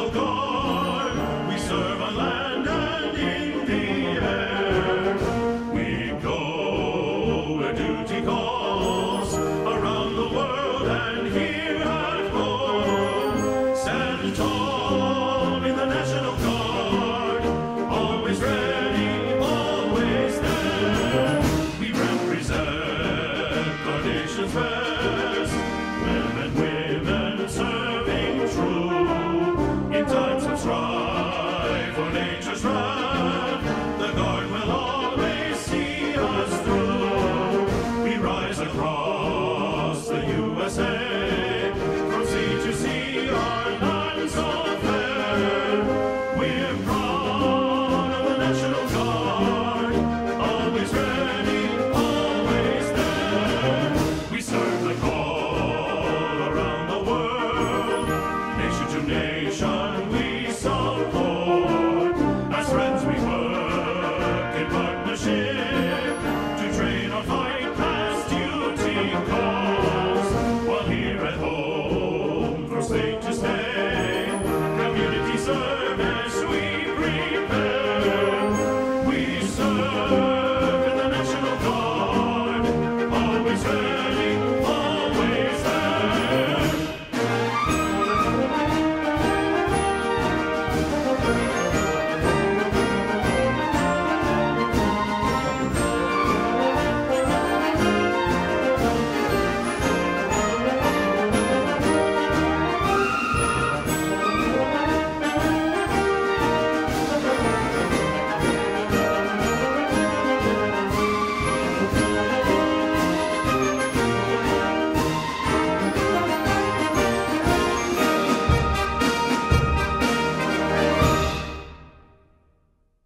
National Guard. We serve on land and in the air. We go where duty calls, around the world and here at home. Stand tall in the National Guard, always ready, always there. We represent our nation's best, men and women serving true. In times of strife or nature's wrath, the Guard will always see us through. We rise across the USA, from sea to sea, our land so fair. We're proud of the National Guard, always ready, always there. We serve the call around the world, nation to nation we support. As friends we work in partnership to train or fight past duty calls. While here at home, for state to stay, community serve.